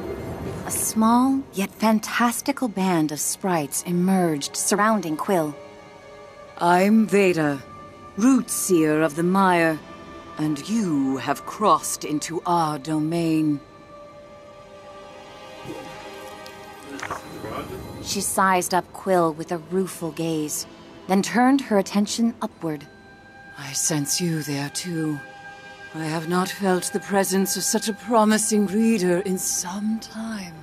A small, yet fantastical band of sprites emerged, surrounding Quill. I'm Veda, Root Seer of the Mire, and you have crossed into our domain. She sized up Quill with a rueful gaze, then turned her attention upward. I sense you there, too. I have not felt the presence of such a promising reader in some time.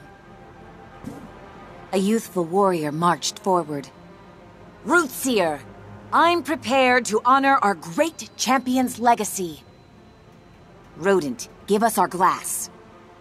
A youthful warrior marched forward. Rootseer, I'm prepared to honor our great champion's legacy. Rodent, give us our glass.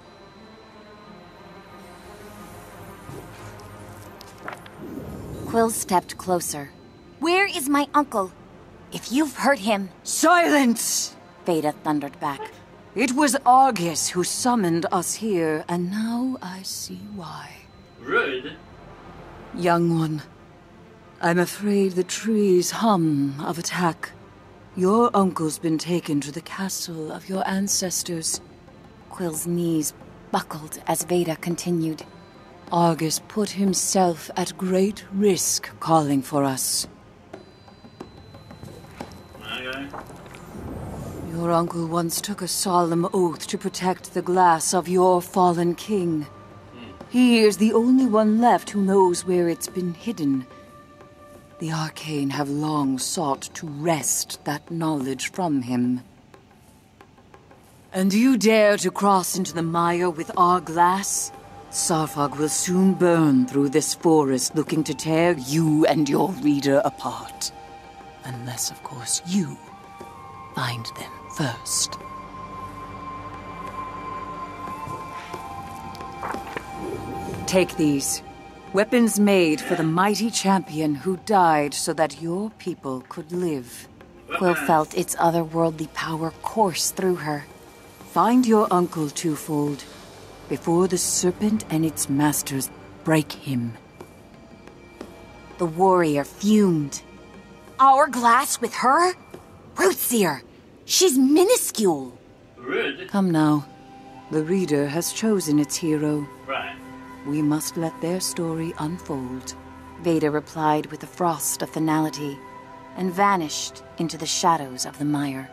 Quill stepped closer. Where is my uncle? If you've hurt him... Silence! Veda thundered back. It was Argus who summoned us here, and now I see why. Rude. Young one, I'm afraid the trees hum of attack. Your uncle's been taken to the castle of your ancestors. Quill's knees buckled as Veda continued. Argus put himself at great risk calling for us. Okay. Your uncle once took a solemn oath to protect the glass of your fallen king. He is the only one left who knows where it's been hidden. The Arcane have long sought to wrest that knowledge from him. And you dare to cross into the mire with our glass? Sarfog will soon burn through this forest looking to tear you and your reader apart. Unless, of course, you find them first. Take these. Weapons made for the mighty champion who died so that your people could live. Quill felt its otherworldly power course through her. Find your uncle, Twofold, before the serpent and its masters break him. The warrior fumed. Our glass with her? Rootseer! She's minuscule! Rude. Come now. The reader has chosen its hero. Right. We must let their story unfold. Veda replied with a frost of finality, and vanished into the shadows of the mire.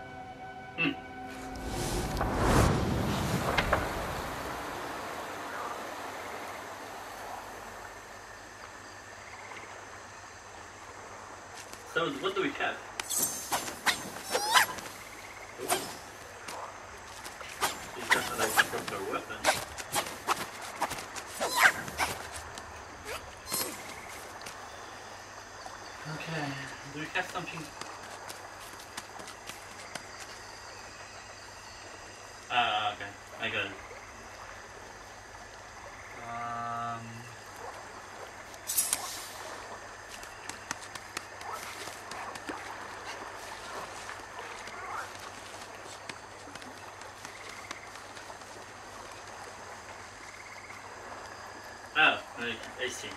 So, what do we have? Is that like a proper weapon? Okay, do we have something? Ah, okay, I got it. Oh, I see.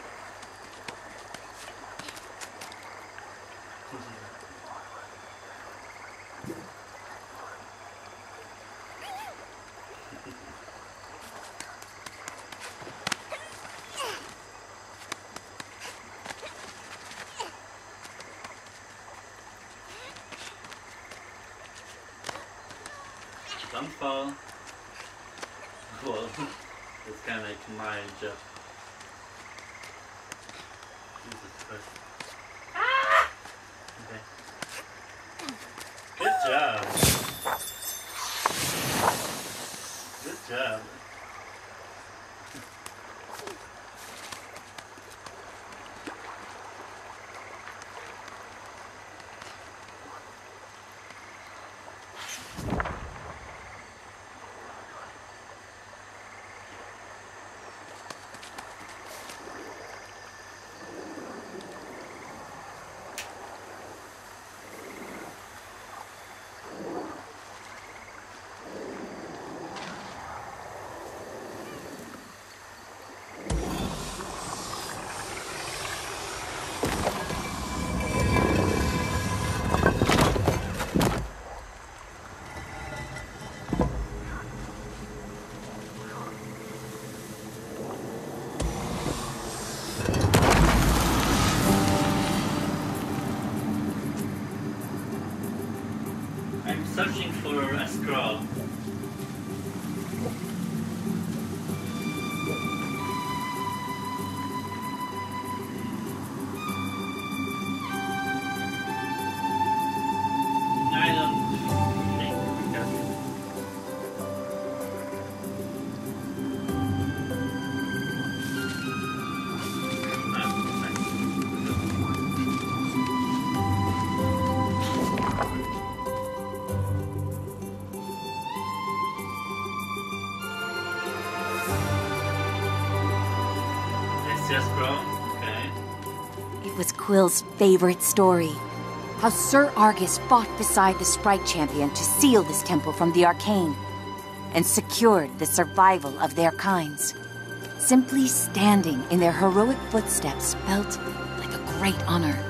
Don't fall. Well, it's kind of like my job. Jesus Christ. Okay. Good job. Good job. Oh. I don't think we can. Yes, bro. Okay. It was Quill's favorite story. How Sir Argus fought beside the Sprite Champion to seal this temple from the Arcane, and secured the survival of their kinds. Simply standing in their heroic footsteps felt like a great honor.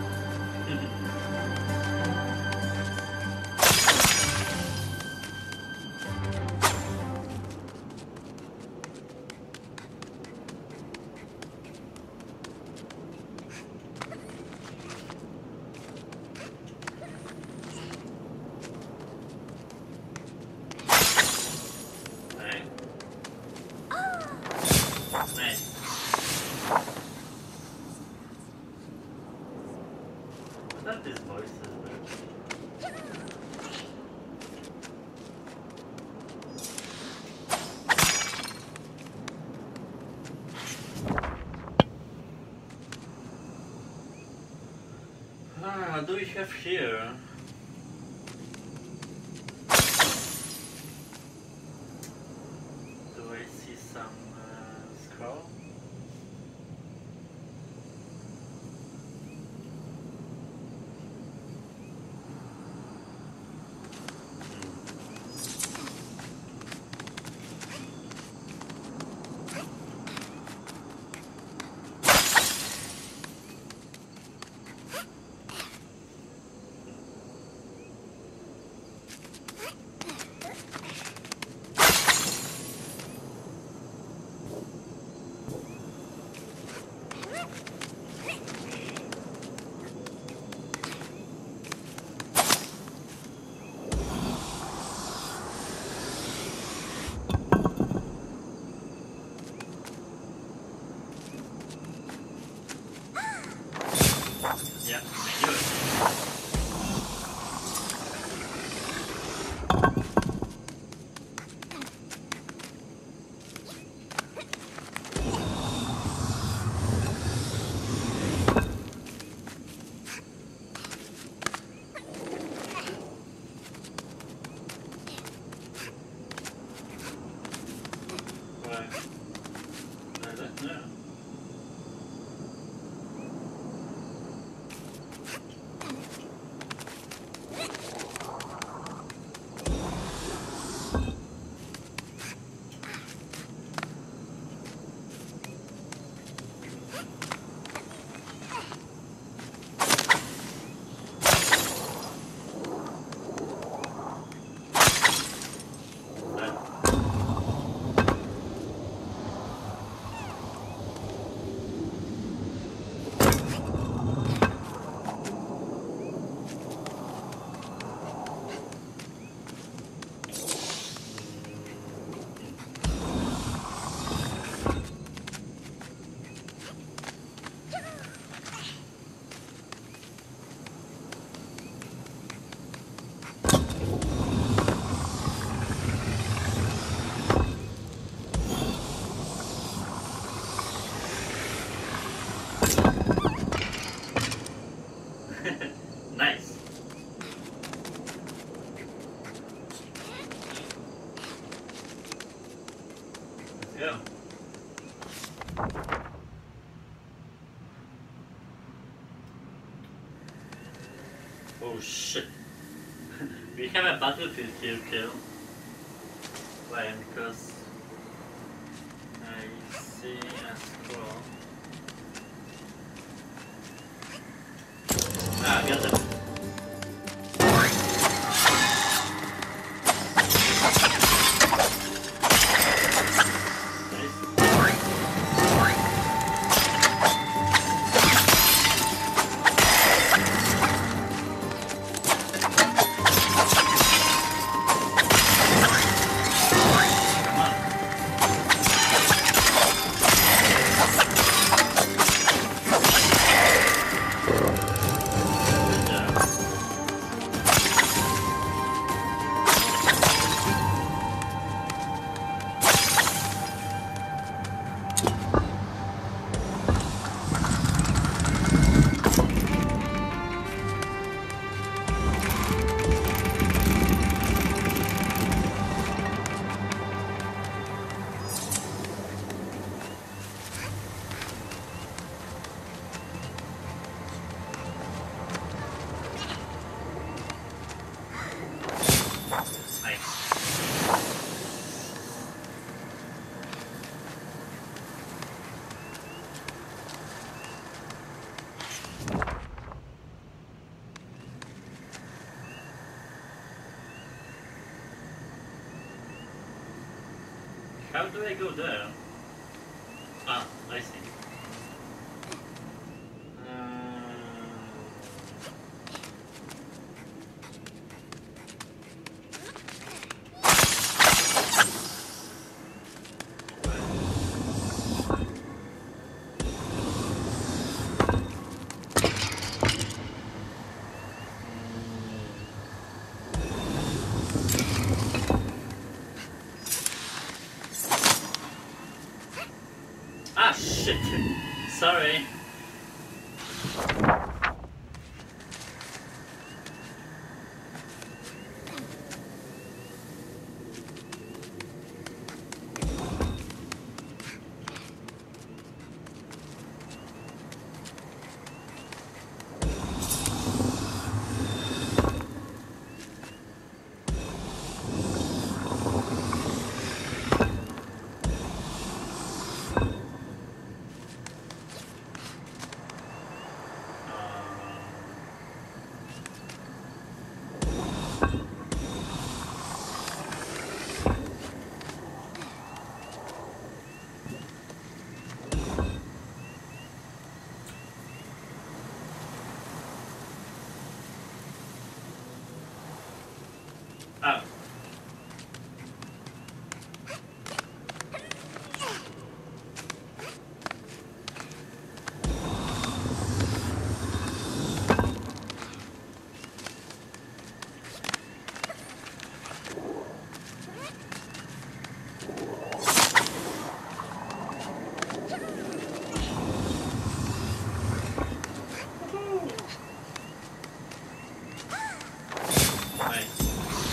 What do we have here? Do I see some scroll? Yeah, do it. Right. I don't know. Nice. Let's go. Oh shit. We have a battlefield here, kill. Why? Because I see a scroll. Ah, got it. Nice. How do I go there? Ah, I see. Ah, shit. Sorry. Oh. Nice.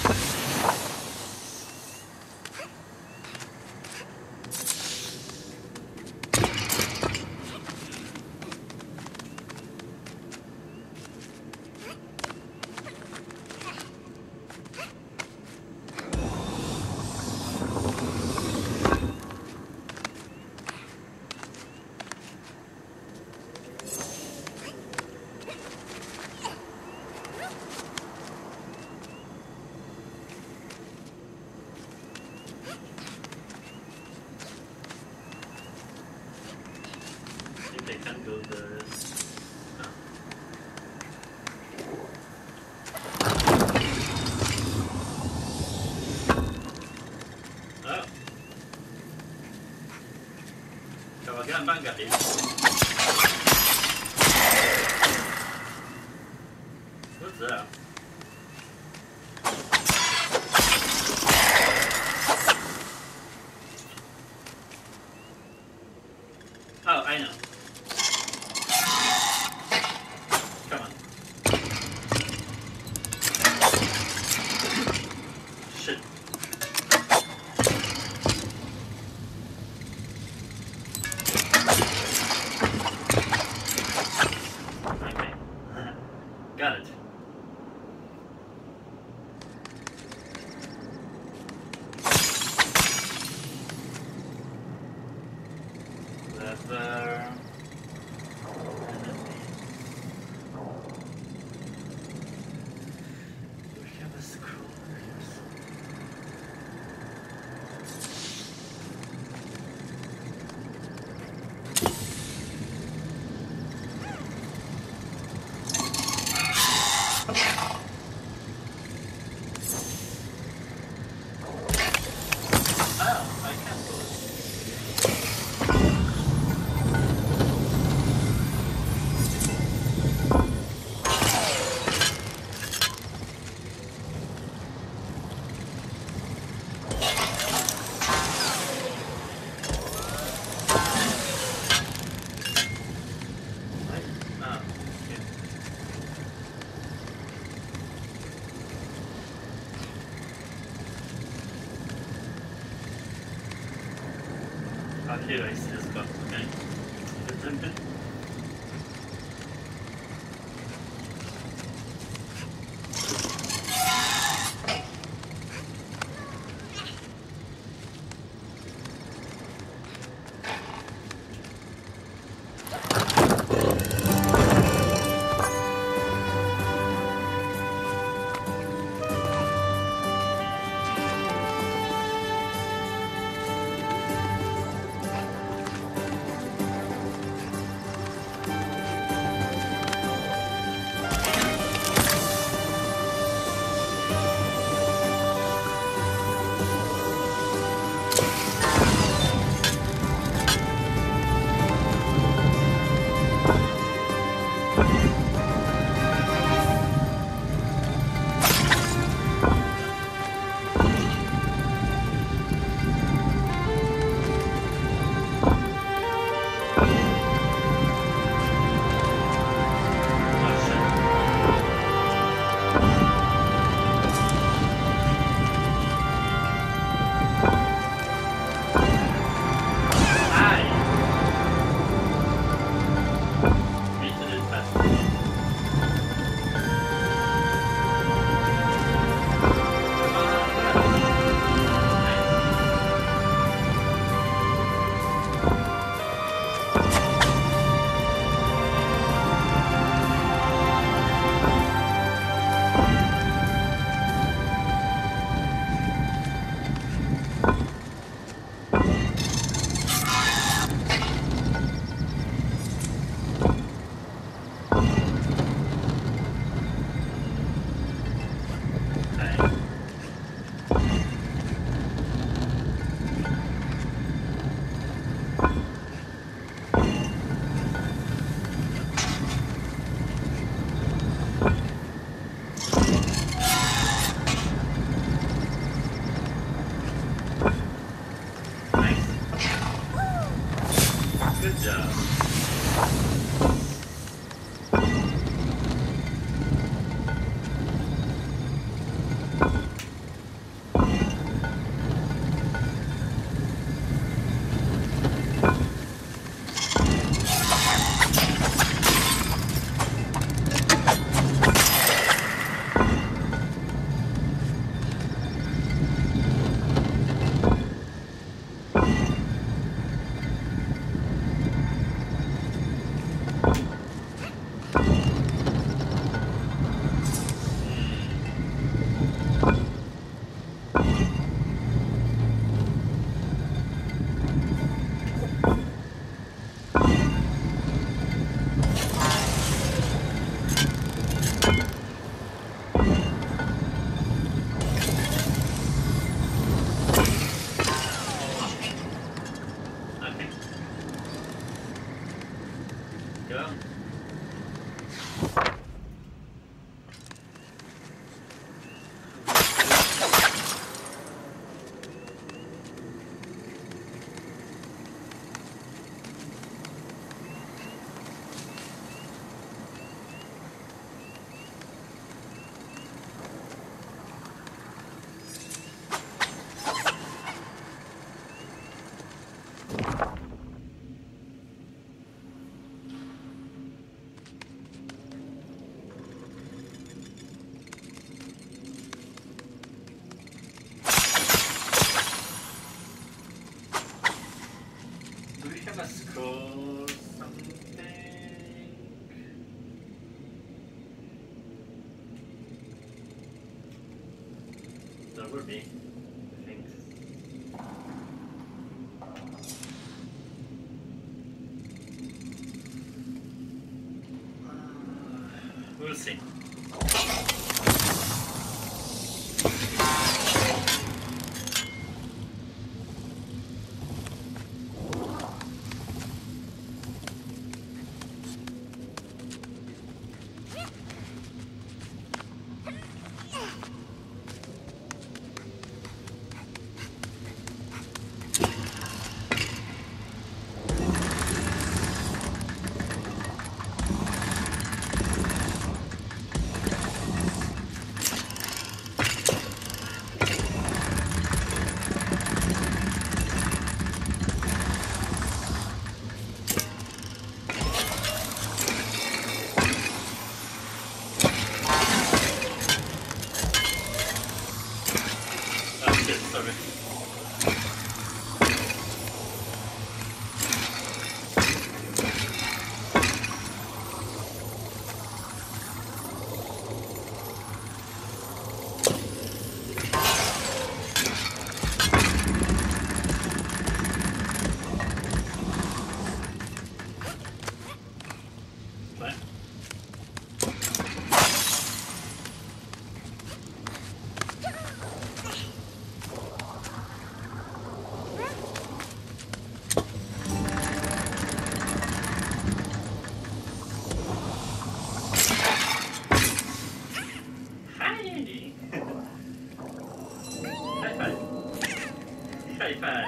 I think I can go there. No. Oh. Kawagambang gabi. What's that? Oh, I know. Come on. Shit. Okay. Got it. Lever. We have a scroll here. Oh, I can't go. Oh, okay. Okay, I see this spot. Okay. Good. Yeah. Go. Do we have a scroll or something? There would be, I think. We'll see. Sorry. What? High five.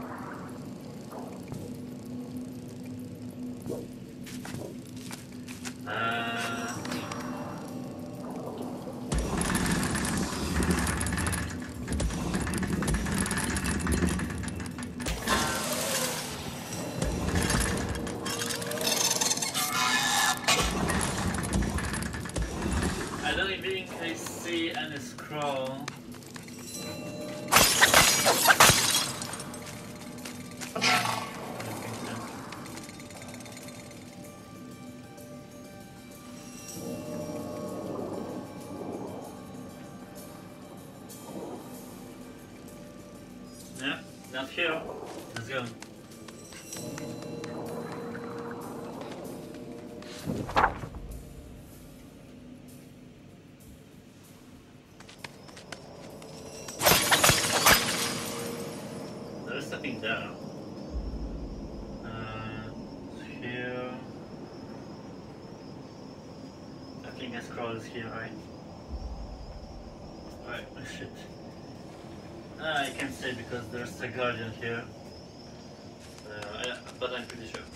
I don't think I see any scroll. Yeah, not here. Let's go. There's nothing there. Here. I think a scroll is here, right? Right, oh shit. I can't say because there's a guardian here. but I'm pretty sure.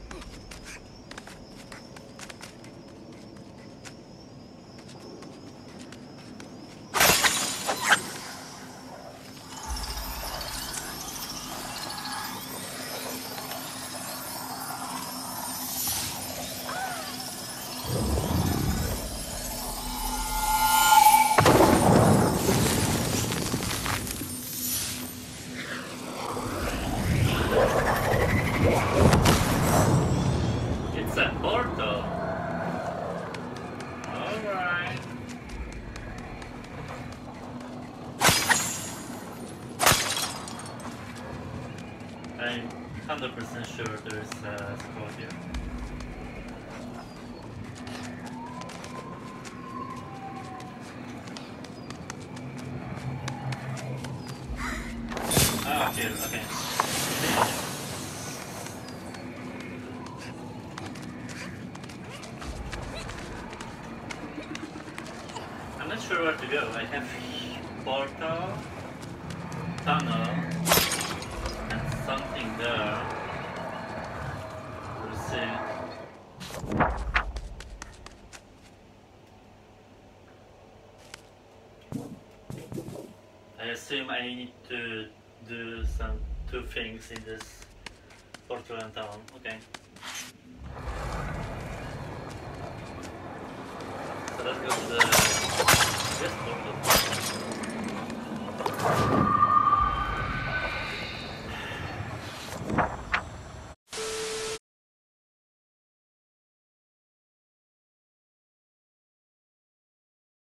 It's a portal. Alright. I'm 100% sure there's a scroll here. Ah, here, okay. I'm not sure where to go. I have portal, tunnel, and something there. We'll see. I assume I need to do two things in this portal and town. Okay. So let's go to the